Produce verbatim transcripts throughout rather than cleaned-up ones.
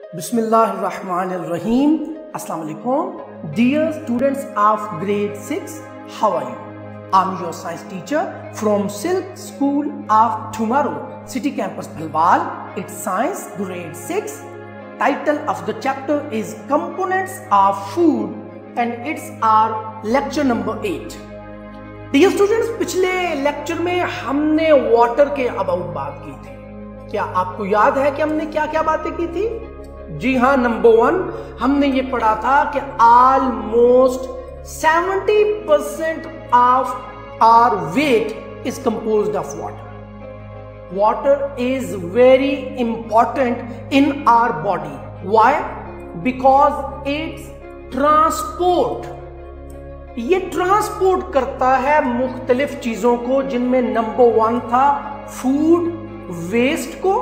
Bismillahirrahmanirrahim. Assalamu alaikum. Dear students of grade six, how are you? I'm your science teacher from Silk School of Tomorrow, City Campus Bhalwal. It's science grade six. Title of the chapter is Components of Food and it's our lecture number eight. Dear students, पिछले lecture में हमने water के about बात की थी. क्या आपको याद है कि हमने क्या क्या बातें की थी? जी हाँ, नंबर वन हमने ये पढ़ा था कि almost seventy percent of our weight is composed of water. Water is very important in our body. Why? Because it's transport. ये ट्रांसपोर्ट करता है मुख्तलिफ चीजों को, जिनमें नंबर वन था फूड वेस्ट को,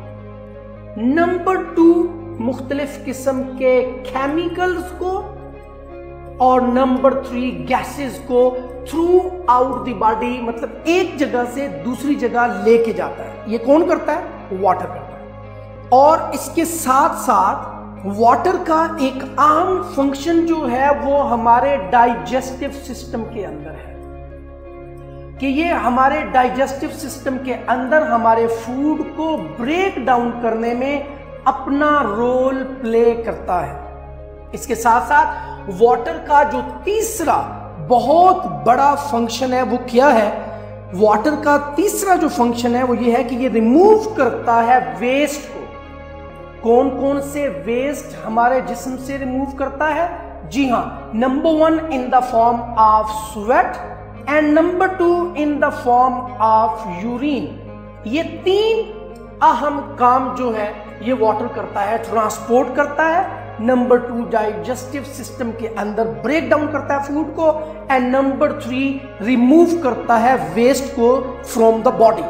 नंबर टू मुख्तलिफ किस्म के केमिकल्स को, और नंबर थ्री गैसेस को थ्रू आउट द बॉडी, मतलब एक जगह से दूसरी जगह लेके जाता है. ये कौन करता है? वाटर करता है. और इसके साथ साथ वाटर का एक अहम फंक्शन जो है वो हमारे डाइजेस्टिव सिस्टम के अंदर है, कि ये हमारे डाइजेस्टिव सिस्टम के अंदर हमारे फूड को ब्रेक डाउन करने में अपना रोल प्ले करता है. इसके साथ साथ वाटर का जो तीसरा बहुत बड़ा फंक्शन है वो क्या है? वाटर का तीसरा जो फंक्शन है वो ये है कि ये रिमूव करता है वेस्ट को. कौन कौन से वेस्ट हमारे जिस्म से रिमूव करता है? जी हाँ, number one in the form of sweat and number two in the form of urine. ये तीन अहम काम जो है ये वाटर करता है. ट्रांसपोर्ट करता है, नंबर टू डाइजेस्टिव सिस्टम के अंदर ब्रेक डाउन करता है फूड को, एंड नंबर थ्री रिमूव करता है वेस्ट को फ्रॉम द बॉडी.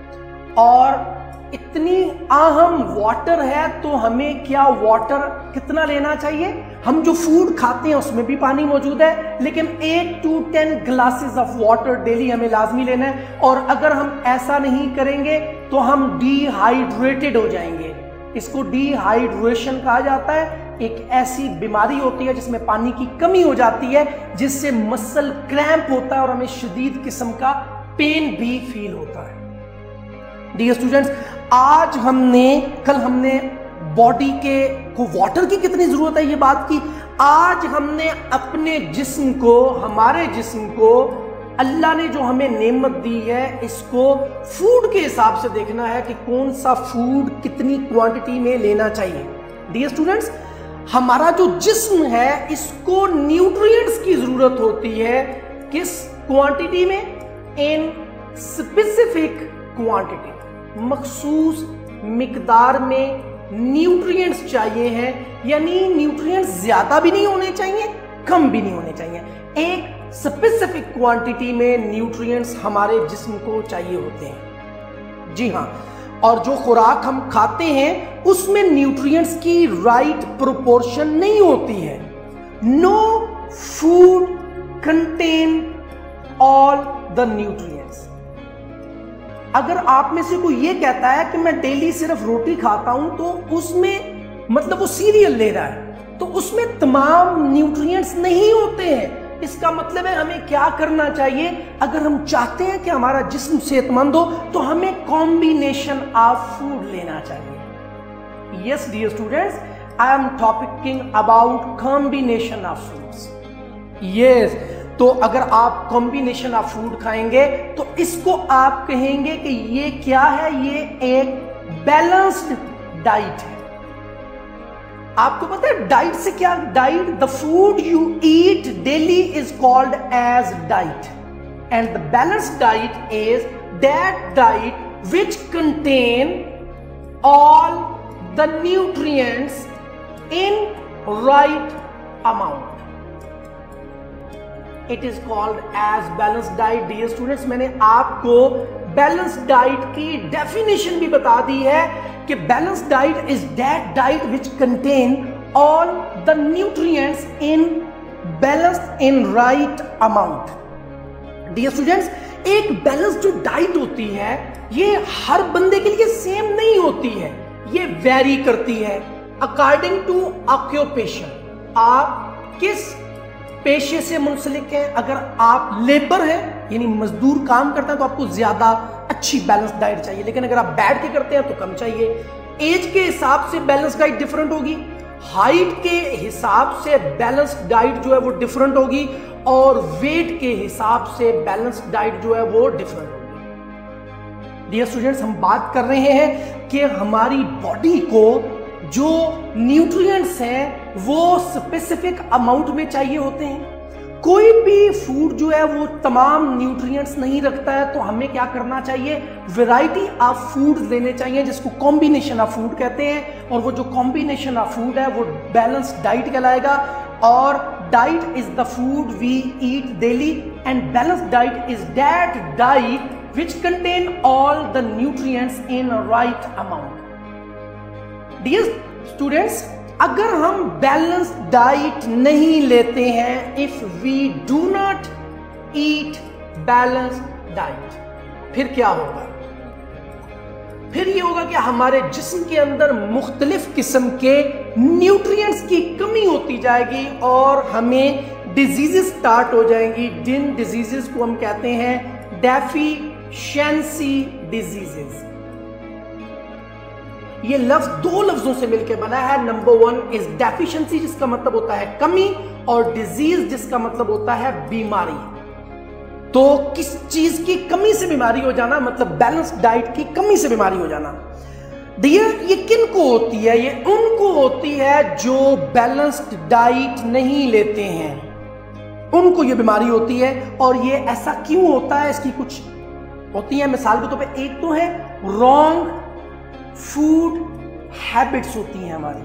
और इतनी अहम वाटर है तो हमें क्या वाटर कितना लेना चाहिए? हम जो फूड खाते हैं उसमें भी पानी मौजूद है, लेकिन eight to ten glasses of water daily हमें लाजमी लेना है. और अगर हम ऐसा नहीं करेंगे तो हम डिहाइड्रेटेड हो जाएंगे. इसको डिहाइड्रेशन कहा जाता है. एक ऐसी बीमारी होती है जिसमें पानी की कमी हो जाती है, जिससे मसल क्रैम्प होता है और हमें शदीद किस्म का पेन भी फील होता है. डियर स्टूडेंट्स, आज हमने कल हमने बॉडी के को वाटर की कितनी जरूरत है ये बात की. आज हमने अपने जिस्म को, हमारे जिस्म को अल्लाह ने जो हमें नेमत दी है, इसको फूड के हिसाब से देखना है कि कौन सा फूड कितनी क्वांटिटी में लेना चाहिए. डियर स्टूडेंट्स, हमारा जो जिस्म है इसको न्यूट्रिएंट्स की जरूरत होती है. किस क्वांटिटी में? In specific quantity. मखसूस मिकदार में न्यूट्रिएंट्स चाहिए हैं, यानी न्यूट्रिएंट्स ज्यादा भी नहीं होने चाहिए, कम भी नहीं होने चाहिए. एक स्पेसिफिक क्वांटिटी में न्यूट्रिएंट्स हमारे जिस्म को चाहिए होते हैं. जी हाँ, और जो खुराक हम खाते हैं उसमें न्यूट्रिएंट्स की राइट प्रोपोर्शन नहीं होती है. No food contain all the nutrients. अगर आप में से कोई ये कहता है कि मैं डेली सिर्फ रोटी खाता हूं, तो उसमें मतलब वो सीरियल ले रहा है, तो उसमें तमाम न्यूट्रिएंट्स नहीं होते हैं. इसका मतलब है हमें क्या करना चाहिए? अगर हम चाहते हैं कि हमारा जिस्म सेहतमंद हो तो हमें कॉम्बिनेशन ऑफ फूड लेना चाहिए. Yes dear students, I am talking about combination of foods. Yes, तो अगर आप कॉम्बिनेशन ऑफ फूड खाएंगे तो इसको आप कहेंगे कि ये क्या है? ये एक बैलेंस्ड डाइट है. आपको पता है डाइट से क्या? Diet, the food you eat daily is called as diet, and the balanced diet is that diet which contain all the nutrients in right amount. It is called as balanced diet. Dear students, मैंने आपको balanced diet की definition भी बता दी है कि balanced diet is that diet which contain all the nutrients in balanced in right amount. Dear students, एक balanced जो डाइट होती है ये हर बंदे के लिए सेम नहीं होती है, ये वेरी करती है. अकॉर्डिंग टू ऑक्यूपेशन, आप किस पेशे से मुंसलिक हैं। अगर आप लेबर हैं यानी मजदूर काम करते हैं तो आपको ज्यादा अच्छी बैलेंस डाइट चाहिए, लेकिन अगर आप बैठ के करते हैं तो कम चाहिए। एज के हिसाब से बैलेंस डाइट डिफरेंट होगी, हाइट के हिसाब से बैलेंस डाइट जो है वो डिफरेंट होगी, और वेट के हिसाब से बैलेंस डाइट जो है वो डिफरेंट होगी। डियर स्टूडेंट्स, हम बात कर रहे हैं कि हमारी बॉडी को जो न्यूट्रिएंट्स हैं वो स्पेसिफिक अमाउंट में चाहिए होते हैं। कोई भी फूड जो है वो तमाम न्यूट्रिएंट्स नहीं रखता है, तो हमें क्या करना चाहिए, वैरायटी ऑफ फूड लेने चाहिए, जिसको कॉम्बिनेशन ऑफ फूड कहते हैं। और वो जो कॉम्बिनेशन ऑफ फूड है वो बैलेंस डाइट कहलाएगा। और diet is the food we eat daily, and balance diet is that diet which contain all the nutrients in right amount. Dear students, अगर हम बैलेंस डाइट नहीं लेते हैं, if we do not eat balance diet, फिर क्या होगा? फिर ये होगा कि हमारे जिस्म के अंदर मुख्तलिफ किस्म के न्यूट्रिएंट्स की कमी होती जाएगी और हमें डिजीजेस स्टार्ट हो जाएंगी। जिन डिजीजेस को हम कहते हैं डेफिशिएंसी डिजीजेस। ये लफ्ज दो लफ्जों से मिलकर बना है। नंबर वन इज डेफिशिएंसी, जिसका मतलब होता है कमी, और डिजीज जिसका मतलब होता है बीमारी। तो किस चीज की कमी से बीमारी हो जाना, मतलब बैलेंस डाइट की कमी से बीमारी हो जाना। डियर, ये किन को होती है? ये उनको होती है जो बैलेंस्ड डाइट नहीं लेते हैं, उनको ये बीमारी होती है। और ये ऐसा क्यों होता है, इसकी कुछ होती है मिसाल के तौर पे। एक तो है रॉन्ग फूड हैबिट्स होती हैं हमारी।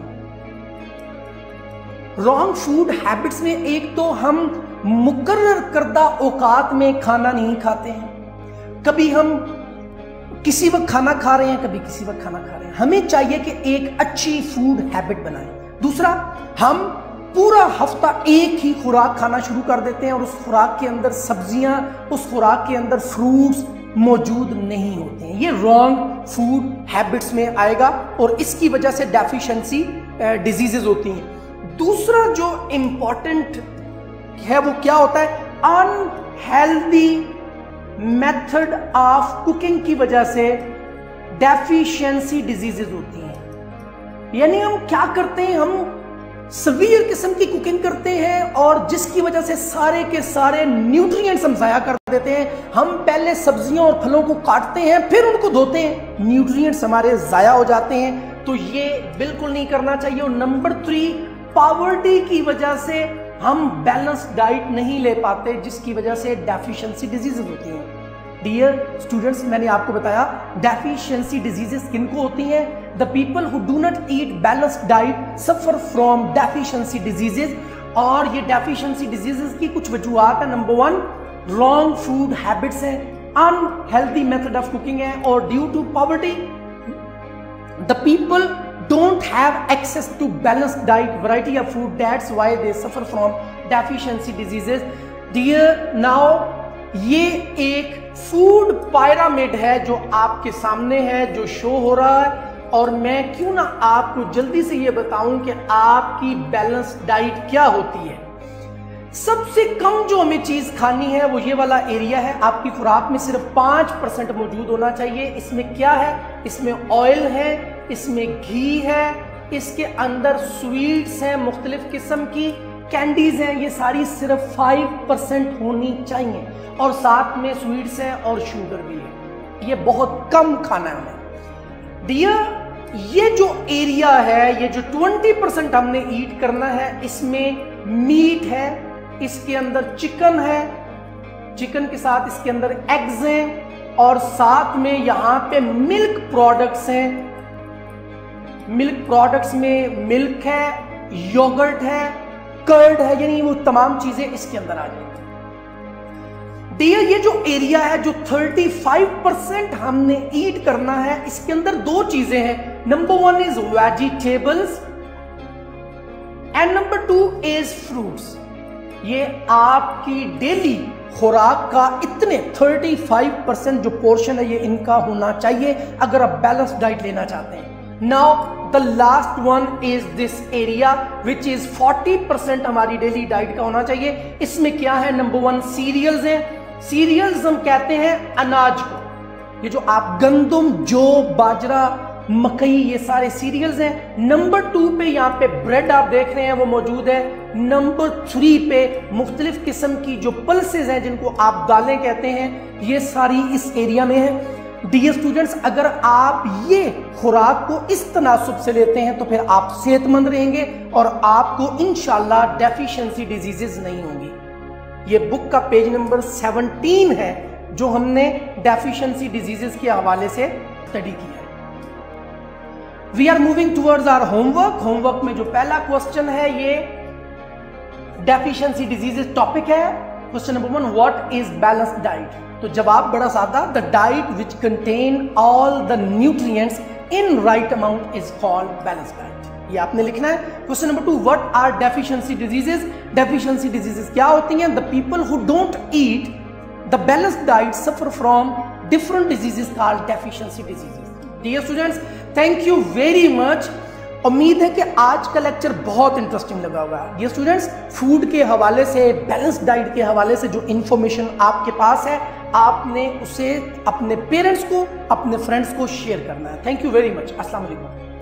रॉन्ग फूड हैबिट्स में एक तो हम मुकर्रर करदा औकात में खाना नहीं खाते हैं। कभी हम किसी वक्त खाना खा रहे हैं, कभी किसी वक्त खाना खा रहे हैं। हमें चाहिए कि एक अच्छी फूड हैबिट बनाएं। दूसरा, हम पूरा हफ्ता एक ही खुराक खाना शुरू कर देते हैं और उस खुराक के अंदर सब्जियां, उस खुराक के अंदर फ्रूट्स मौजूद नहीं होते हैं। ये रॉन्ग फूड हैबिट्स में आएगा और इसकी वजह से डेफिशिएंसी डिजीजेस होती हैं। दूसरा जो इंपॉर्टेंट है वो क्या होता है, अनहेल्दी मेथड ऑफ कुकिंग की वजह से डेफिशिएंसी डिजीजेस होती हैं। यानी हम क्या करते हैं, हम सवीर किस्म की कुकिंग करते हैं और जिसकी वजह से सारे के सारे न्यूट्रिएंट्स हम जाया कर देते हैं। हम पहले सब्जियों और फलों को काटते हैं, फिर उनको धोते हैं, न्यूट्रिएंट्स हमारे जाया हो जाते हैं। तो ये बिल्कुल नहीं करना चाहिए। और नंबर थ्री, पॉवर्टी की वजह से हम बैलेंस डाइट नहीं ले पाते, जिसकी वजह से डेफिशिएंसी डिजीजेस होती हैं। डियर स्टूडेंट्स, मैंने आपको बताया डेफिशिएंसी डिजीजेस किनको होती हैं। The people who do not eat balanced diet suffer from deficiency diseases. और ये डेफिशिएंसी डिजीजेस की कुछ वजूहात है। Number one, wrong food habits है, अनहेल्दी मेथड ऑफ कुकिंग है, और due to poverty the people don't have access to balanced diet, variety of food, that's why they suffer from deficiency diseases. Dear, now ये एक food pyramid है जो आपके सामने है, जो शो हो रहा है। और मैं क्यों ना आपको जल्दी से ये बताऊं कि आपकी बैलेंस डाइट क्या होती है। सबसे कम जो हमें चीज खानी है वो ये वाला एरिया है। आपकी खुराक में सिर्फ पांच परसेंट मौजूद होना चाहिए। इसमें क्या है, इसमें ऑयल है, इसमें घी है, इसके अंदर स्वीट्स हैं, मुख्तलिफ किस्म की कैंडीज हैं, ये सारी सिर्फ फाइव परसेंट होनी चाहिए। और साथ में स्वीट्स हैं और शुगर भी है। ये बहुत कम खाना है हमें। डियर, ये जो एरिया है, ये जो ट्वेंटी परसेंट हमने ईट करना है, इसमें मीट है, इसके अंदर चिकन है, चिकन के साथ इसके अंदर एग्स हैं, और साथ में यहां पे मिल्क प्रोडक्ट्स हैं। मिल्क प्रोडक्ट्स में मिल्क है, योगर्ट है, कर्ड है, यानी वो तमाम चीजें इसके अंदर आ जाएंगी। डियर, ये जो एरिया है जो पैंतीस परसेंट हमने ईट करना है, इसके अंदर दो चीजें हैं। Number one is vegetables and number two is fruits. ये आपकी डेली खुराक का इतने पैंतीस परसेंट जो पोर्शन है ये इनका होना चाहिए अगर आप बैलेंस डाइट लेना चाहते हैं। Now the last one is this area which is forty percent हमारी डेली डाइट का होना चाहिए। इसमें क्या है? नंबर वन सीरियल्स हैं। सीरियल्स हम कहते हैं अनाज को, ये जो आप गंदम, जौ, बाजरा, मकई, ये सारे सीरियल्स हैं। नंबर टू पे यहाँ पे ब्रेड आप देख रहे हैं वो मौजूद है। नंबर थ्री पे मुख्तलिफ किस्म की जो पल्सेस हैं जिनको आप दालें कहते हैं, ये सारी इस एरिया में है। डियर स्टूडेंट्स, अगर आप ये खुराक को इस तनासुब से लेते हैं तो फिर आप सेहतमंद रहेंगे और आपको इंशाल्लाह डेफिशिएंसी डिजीजेस नहीं होंगी। ये बुक का पेज नंबर सेवनटीन है जो हमने डेफिशिएंसी डिजीजेस के हवाले से स्टडी किया है। We are moving towards our homework. Homework में जो पहला क्वेश्चन है ये डेफिशिएंसी डिजीजेस टॉपिक है। Question number one, what is balanced diet? तो जवाब बड़ा सादा, the diet which contain all the nutrients in right amount is called balanced diet. ये आपने लिखना है। Question number two, what are deficiency diseases? Deficiency diseases क्या होती हैं? The people who don't eat the balanced diet suffer from different diseases called deficiency diseases. Dear students, thank you very much. उम्मीद है कि आज का लेक्चर बहुत interesting लगा होगा। ये स्टूडेंट्स, फूड के हवाले से, बैलेंस डाइट के हवाले से जो इंफॉर्मेशन आपके पास है, आपने उसे अपने पेरेंट्स को, अपने फ्रेंड्स को शेयर करना है। Thank you very much. अस्सलाम वालेकुम।